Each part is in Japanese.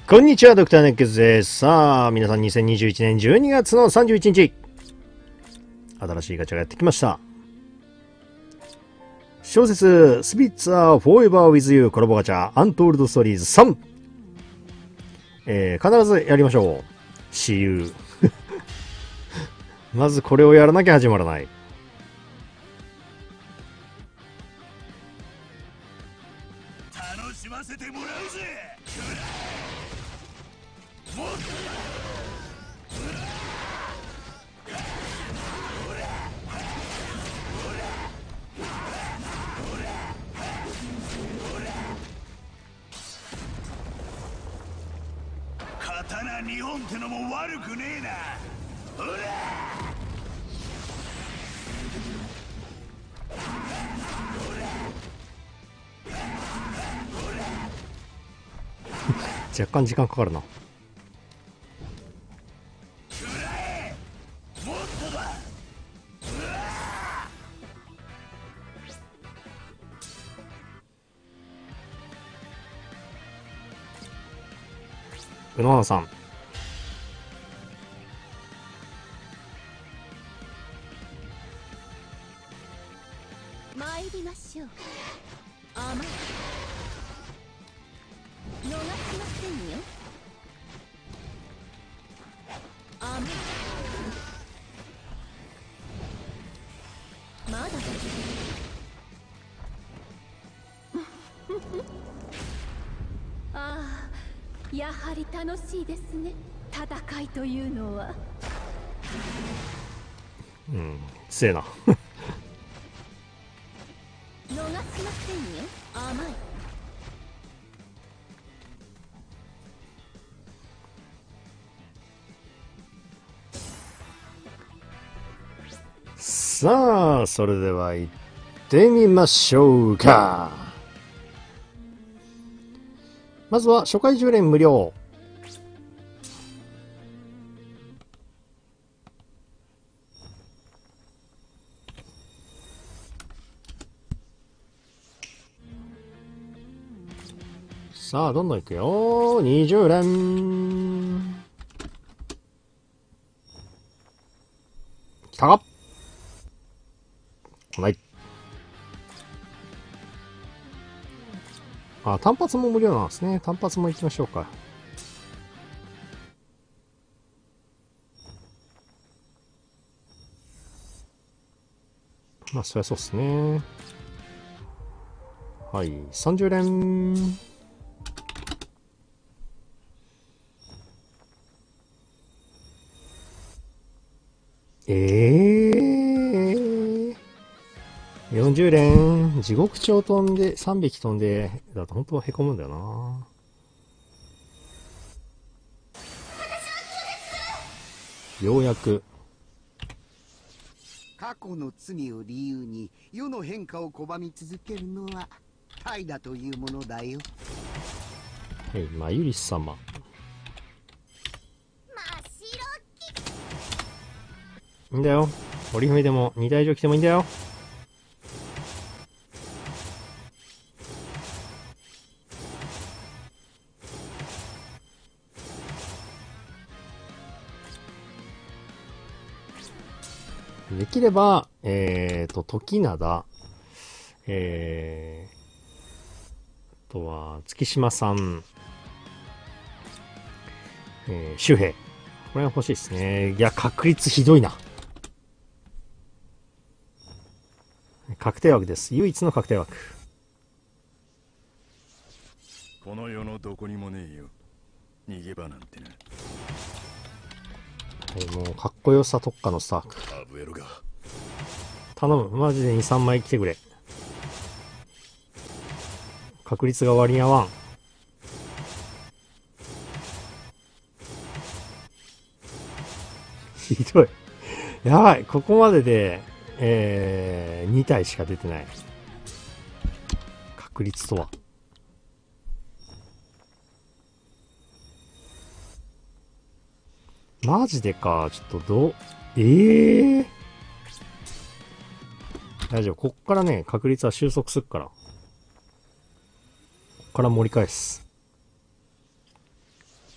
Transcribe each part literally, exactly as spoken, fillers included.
こんにちは、ドクターネックスです。さあ、皆さんにせんにじゅういちねんじゅうにがつのさんじゅういちにち、新しいガチャがやってきました。小説、スピッツァーフォーエバーウィズユーコラボガチャ、アントールドストーリーズさん。えー、必ずやりましょう。See you。まずこれをやらなきゃ始まらない。 楽しませてもらうぜ。刀にほんってのも悪くねえな。ほら若干時間かかるな。宇野花さん、 参りましょう。甘い逃しませんよ。甘いまだああ、やはり楽しいですね、戦いというのは。 うん、強えな。 逃しませんよ。甘いさあ、それでは行ってみましょうか。まずは初回じゅうねん無料。さあ、どんどんいくよ。にじゅうれん。きたか来ない。あ、単発も無料なんですね。単発も行きましょうか。まあ、そりゃそうっすね。はい、さんじゅうれん。えー、よんじゅうれん。地獄鳥飛んで、さんびき飛んで、だと本当はへこむんだよな。ようやく。 過去の罪を理由に世の変化を拒み続けるのは怠惰というものだよ。 はい、まゆり様。いいんだよ。織姫でもにだい以上来てもいいんだよ。できれば、えーと、時灘、えー、あとは、月島さん、えー、周平。これは欲しいですね。いや、確率ひどいな。確定枠です。唯一の確定枠。 この世のどこにもねえよ、逃げ場なんてな。 はい、もうかっこよさ特化のスターク。 アブエロが頼む。マジでに、さんまい来てくれ。確率が割に合わん。ひどい。やばい。ここまでで、えー、に体しか出てない。確率とは。マジでか。ちょっとどう、えー、大丈夫。こっからね、確率は収束するから。こっから盛り返す。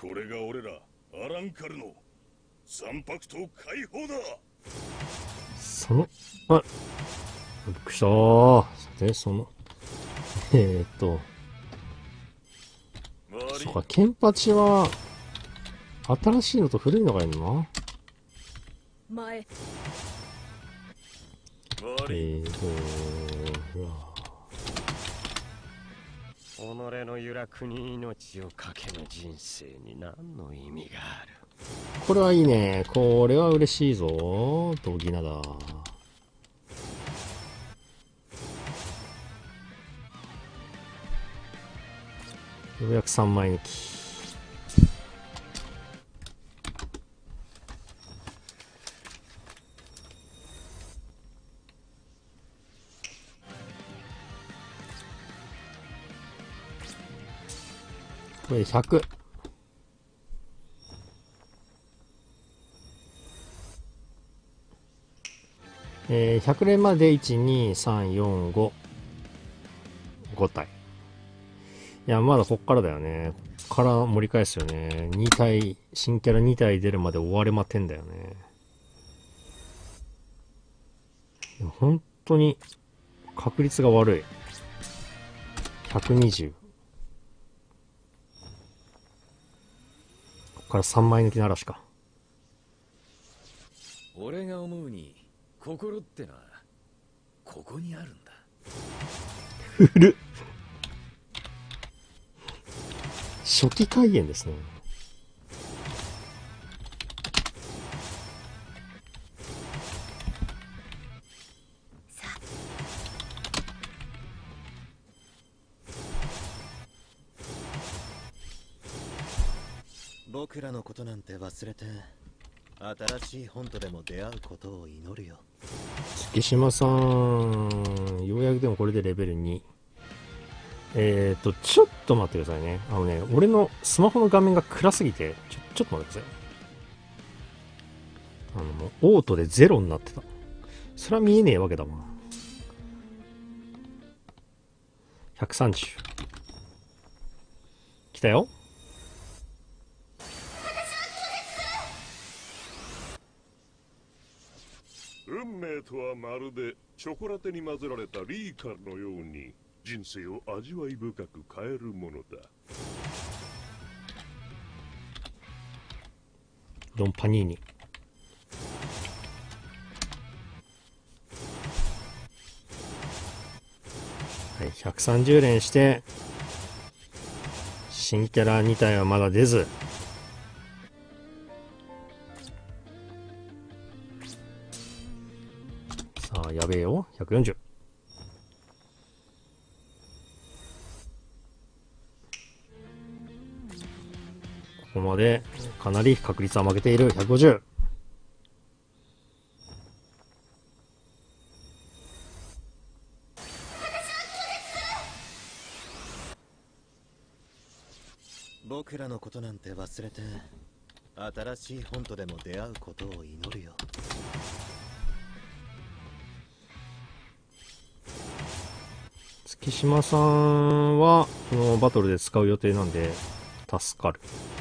これが俺らアランカルの三白刀解放だ。 その、あ、びっくりしたー。で、その、えー、っと、そうか、ケンパチは、新しいのと古いのがいるのな。 前。 えーと、うわ己の揺らくに命をかけぬ人生に何の意味がある。 これはいいね。これは嬉しいぞ。ドギナだ。ようやくさんまい抜き。これひゃく。えー、ひゃく連までいち、に、さん、よん、ご。ご体。いや、まだこっからだよね。こっから盛り返すよね。に体、新キャラに体出るまで終われまてんだよね。でも本当に確率が悪い。ひゃくにじゅう。こっからさんまい抜きならしか。 俺が思うに心ってのはここにあるんだ。 古っ。初期開演ですね。 僕らのことなんて忘れて新しい本とでも出会うことを祈るよ。 月島さん、ようやくでもこれでレベルに。えーと、ちょっと待ってくださいね。あのね、俺のスマホの画面が暗すぎて、ちょ、ちょっと待ってください。あの、もうオートでゼロになってた。それは見えねえわけだもん。ひゃくさんじゅう。来たよ。 運命とはまるでチョコラテに混ぜられたリーカルのように人生を味わい深く変えるものだ。 ドンパニーニ。はい、ひゃくさんじゅう連して、新キャラに体はまだ出ず。さあ、やべえよ。ひゃくよんじゅう。ここまでかなり確率は負けている。ひゃくごじゅう。 僕らのことなんて忘れて新しい本とでも出会うことを祈るよ。 月島さんはこのバトルで使う予定なんで助かる。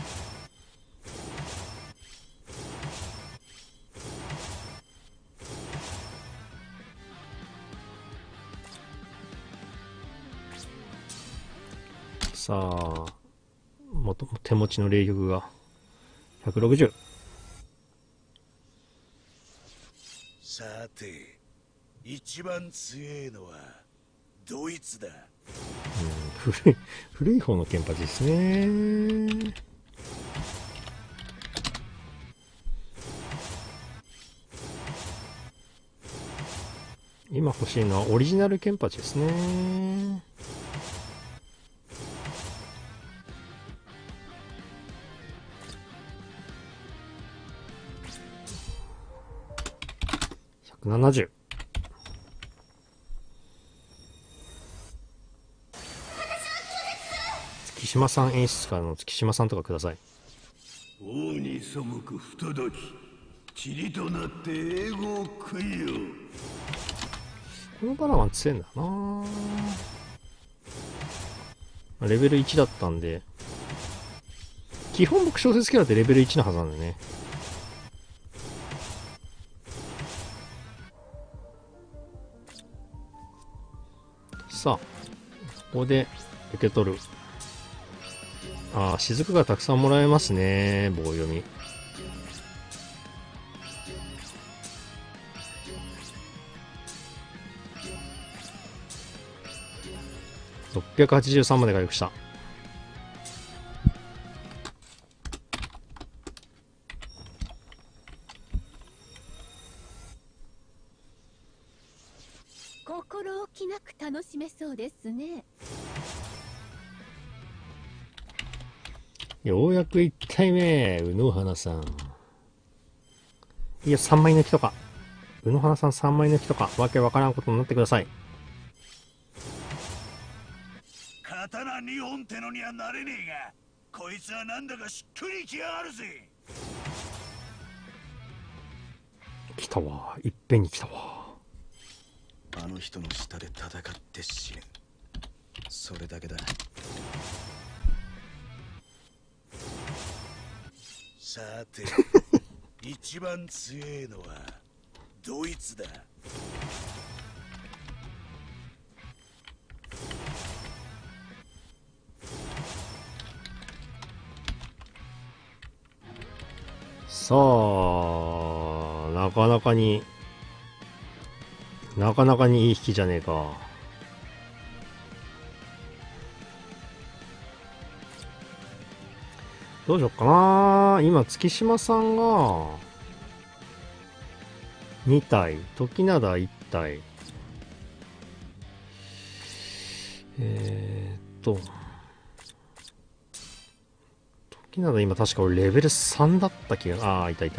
さあ、もと手持ちの霊力がひゃくろくじゅう。 さて、一番強えのはドイツだ。 うん、古い古い方のケンパチですね。今欲しいのはオリジナルケンパチですね。ひゃくななじゅう。月島さん演出からの月島さんとかください。 王に背く不届き、塵となって英語を食いよ。 このバラワン強いんだな。レベルいちだったんで基本僕小説キャラってレベルいちのはずなんだよね。さあ、ここで受け取る。ああ、雫がたくさんもらえますね。棒読み。ろっぴゃくはちじゅうさんまで回復した。 心置きなく楽しめそうですね。 ようやくいち体目、宇野花さん。いや、さんまい抜きとか。宇野花さんさんまい抜きとか、わけわからんことになってください。 刀にほんってのにはなれねえが、こいつはなんだかしっくりきやがるぜ。 来たわ。いっぺんに来たわ。 あの人の下で戦って死ぬ。それだけだ。さて一番強えのはドイツだ。 さあ、なかなかになかなかにいい引きじゃねえか。どうしよっかな。今月島さんがに体、時灘いち体。えーっと時灘今確か俺レベルさんだった気が。ああ、いたいた。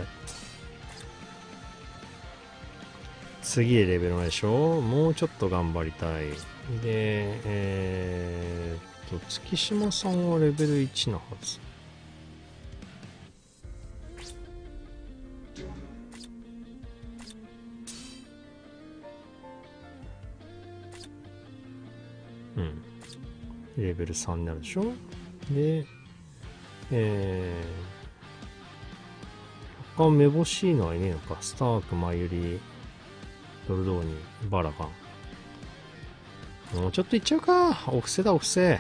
次でレベル前でしょ。もうちょっと頑張りたい。で、えーっと月島さんはレベルいちなはず。うん。レベルさんになるでしょ。で、えー、若干めぼしいのはいねえのか。スターク、マユリ、ドルドーニ、バラカン。もうちょっといっちゃうか。お布施だ、お布施。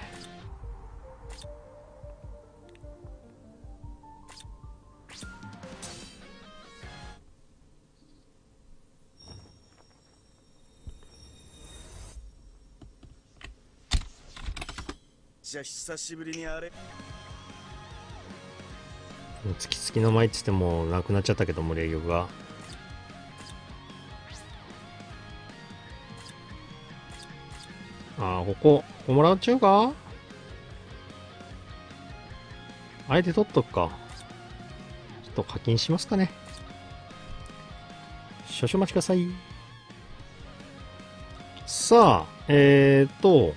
じゃあ久しぶりにあれ。 月々の舞って言ってもなくなっちゃったけど、森江玉が。ああ、ここ、ここもらっちゃうか。あえて取っとくか。ちょっと課金しますかね。少々お待ちください。さあ、えーと、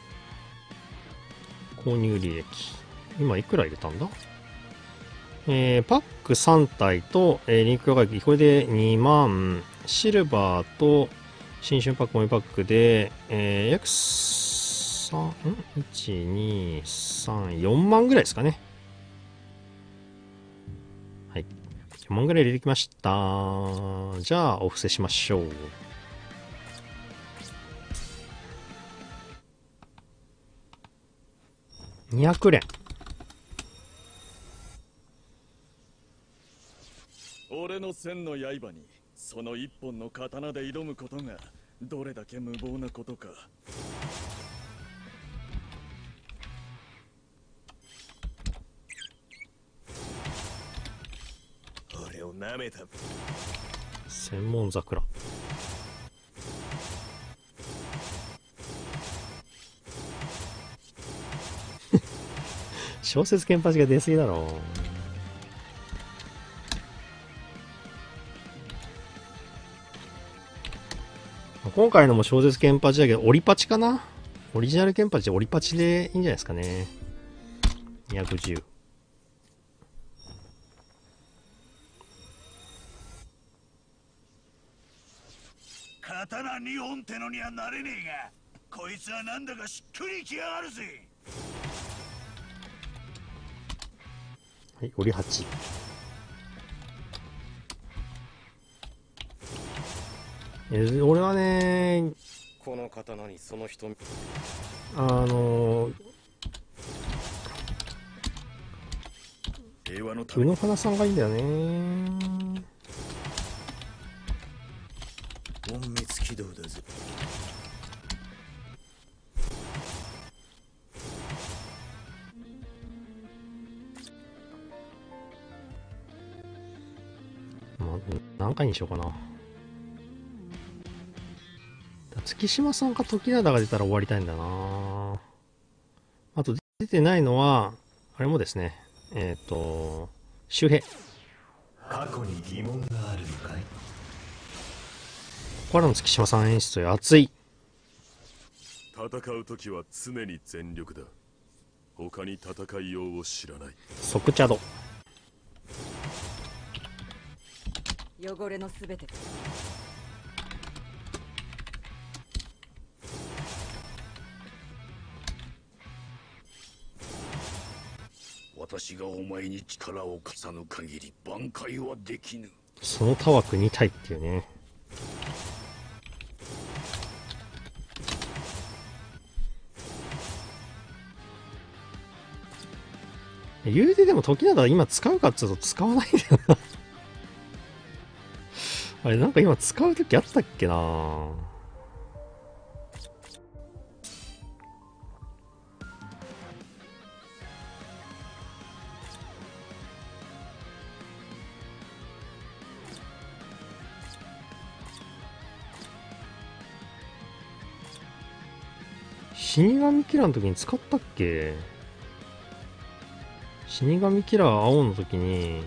購入履歴。今いくら入れたんだ。えー、パックさん体と、えー、リンク強化機、これでにまん、シルバーと、新春パックもにパックで、えー、約さん、いち、に、さん、よんまんぐらいですかね。はい。よんまんぐらい入れてきました。じゃあ、お布施しましょう。にひゃくれん。 俺の千の刃にその一本の刀で挑むことがどれだけ無謀なことか。 俺を舐めた。 千文桜。小説剣パチが出すぎだろ。今回のも小説剣パチだけど、オリパチかな。オリジナル剣パチでオリパチでいいんじゃないですかね。にひゃくじゅう。 刀にほんってのにはなれねえが、こいつはなんだかしっくりきやがるぜ。 はい、折りはち。え、俺はね、 この刀にその人あのー、 平和のた宇め野花さんがいいんだよね。 隠密起動だぜ。 まあ、何回にしようかな。月島さんか時灘が出たら終わりたいんだな。あと出てないのは、あれもですね、えっ、ー、と、周平。 過去に疑問があるのかい？ ここからの月島さん演出よ、熱い。 戦う時は常に全力だ。他に戦いようを知らない。 即茶度。 汚れのすべて。 私がお前に力を貸さぬ限り挽回はできぬ。 その他枠に体っていうね。言うてでも時灘今使うかっつうと使わないんだよな。あれなんか今使う時あったっけな。死神キラーの時に使ったっけ？死神キラー青の時に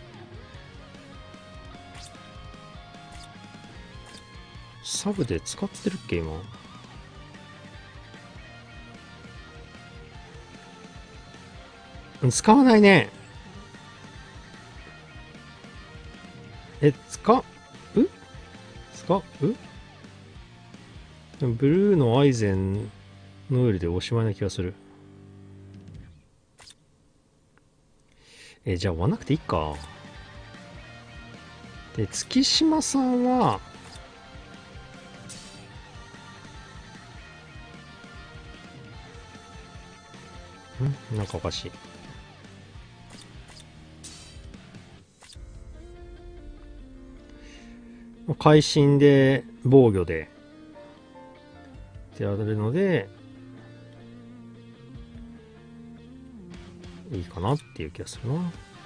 サブで使ってるっけ今。使わないね。え、使う使うブルーのアイゼンノエルでおしまいな気がする。え、じゃあ終わんなくていいか。で、月島さんは、んなんかおかしい。会心で防御でってやるのでいいかなっていう気がする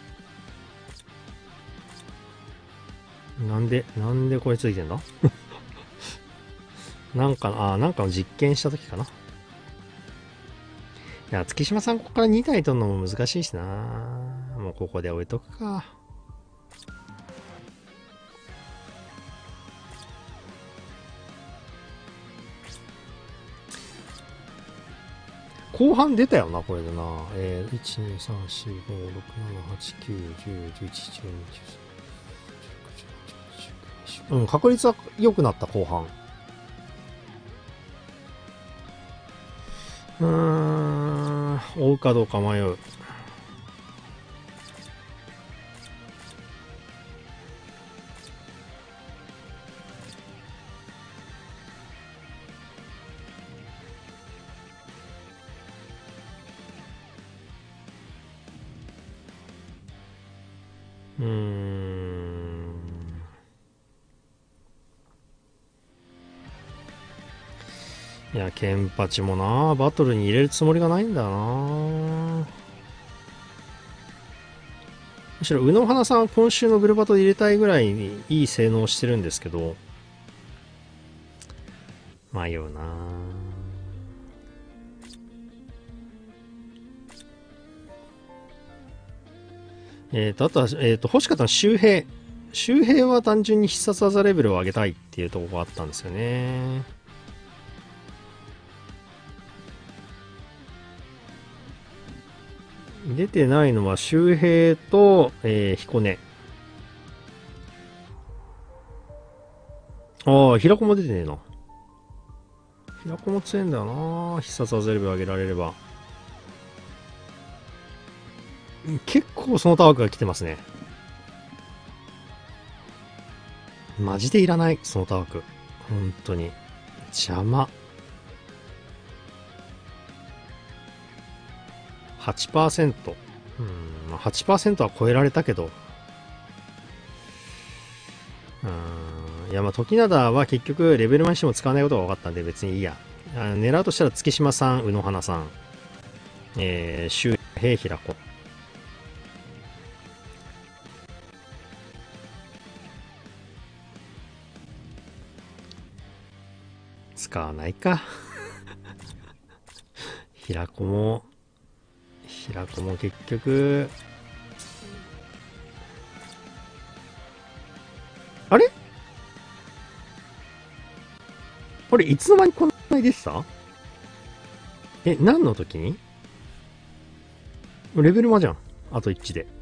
な。なんでなんでこれついてんだなんかあなんかの実験した時かな。いや月島さんここからに体取るのも難しいしな。もうここで置いとくか。後半出たよな、これでな。えー、いち、に、さん、よん、ご、ろく、なな、はち、きゅう、じゅう、じゅういち、じゅうに、じゅうさん、じゅうよん、じゅうご、うん、確率は良くなった、後半。うーん、追うかどうか迷う。うーん。いや、ケンパチもな、バトルに入れるつもりがないんだよな。むしろ、宇野花さんは今週のグルバトで入れたいぐらいにいい性能してるんですけど、迷うな。えっと、あとは、えっと、欲しかったのは周平。周平は単純に必殺技レベルを上げたいっていうところがあったんですよね。出てないのは周平と、えー、彦根。ああ、平子も出てねえな。平子も強いんだよな。必殺技レベル上げられれば。結構構その他枠が来てますね。マジでいらない、その他枠。本当に。邪魔。はちパーセント。うん、はちパーセント は超えられたけど。うん、いや、まあ、時灘は結局、レベルマンしても使わないことが分かったんで、別にいいや。あ狙うとしたら、月島さん、宇野花さん、えー、周平平子。使わないか。平子も、平子も結局、あれあれ、いつの間にこんなに出てた？え、何の時に？レベルマじゃん。あといちで。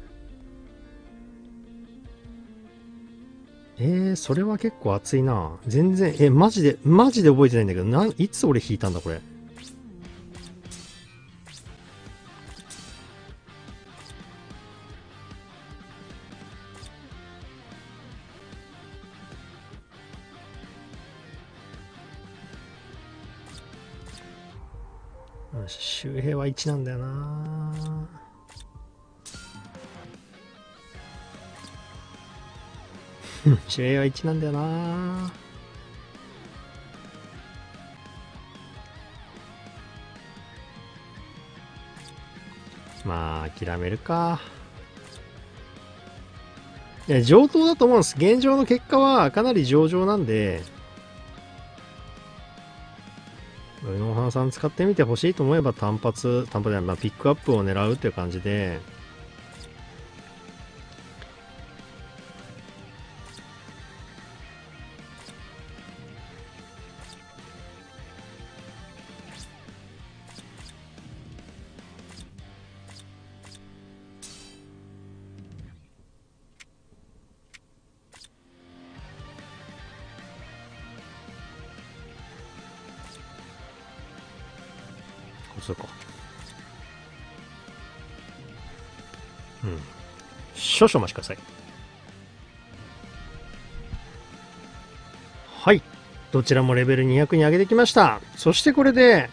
えー、それは結構熱いな。全然、え、マジで、マジで覚えてないんだけど、なん、いつ俺引いたんだ、これ。周平はいちなんだよな。周平はいちなんだよな。まあ諦めるか。いや、上等だと思うんです。現状の結果はかなり上々なんで、宇野花さん使ってみてほしいと思えば単発、単発ではまあピックアップを狙うっていう感じで、そうか。うん。少々お待ちください。はい。どちらもレベルにひゃくに上げてきました。そしてこれで、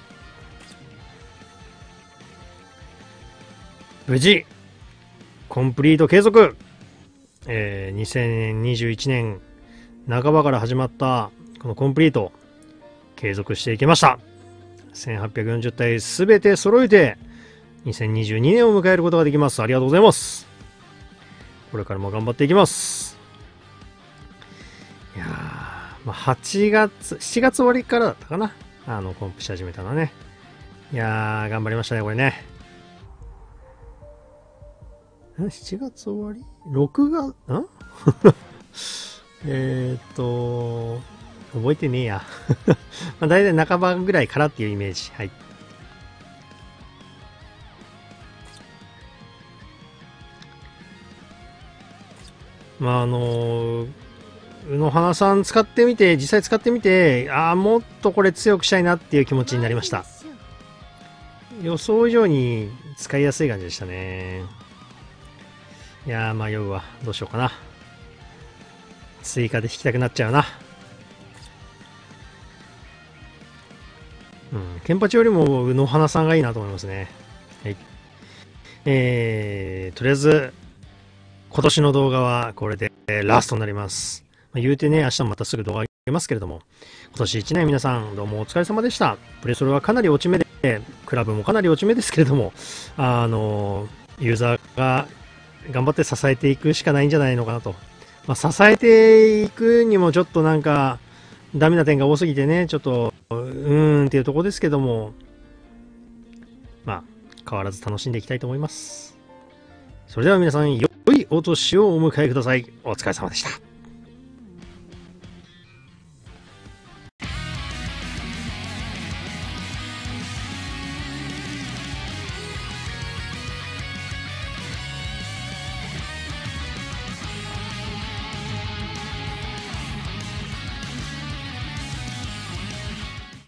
無事、コンプリート継続。えー、にせんにじゅういちねん半ばから始まったこのコンプリート、継続していきました。せんはっぴゃくよんじゅう体すべて揃えてにせんにじゅうにねんを迎えることができます。ありがとうございます。これからも頑張っていきます。いやー、まあ、はちがつ、しちがつ終わりからだったかな。あの、コンプし始めたのはね。いやー、頑張りましたね、これね。しちがつ終わり ?ろくがつ、んえーっと、覚えてねえや。まあ大体半ばぐらいからっていうイメージ。はい。まああの、宇野花さん使ってみて、実際使ってみて、ああ、もっとこれ強くしたいなっていう気持ちになりました。予想以上に使いやすい感じでしたね。いやー、迷うわ。どうしようかな。追加で引きたくなっちゃうな。うん、ケンパチよりも宇野花さんがいいなと思いますね。はい。えー、とりあえず、今年の動画はこれでラストになります。まあ、言うてね、明日もまたすぐ動画あげますけれども、今年いちねん皆さんどうもお疲れ様でした。プレソルはかなり落ち目で、クラブもかなり落ち目ですけれども、あの、ユーザーが頑張って支えていくしかないんじゃないのかなと。まあ、支えていくにもちょっとなんか、ダメな点が多すぎてね、ちょっと、うーんっていうところですけども、まあ、変わらず楽しんでいきたいと思います。それでは皆さん、良いお年をお迎えください。お疲れ様でした。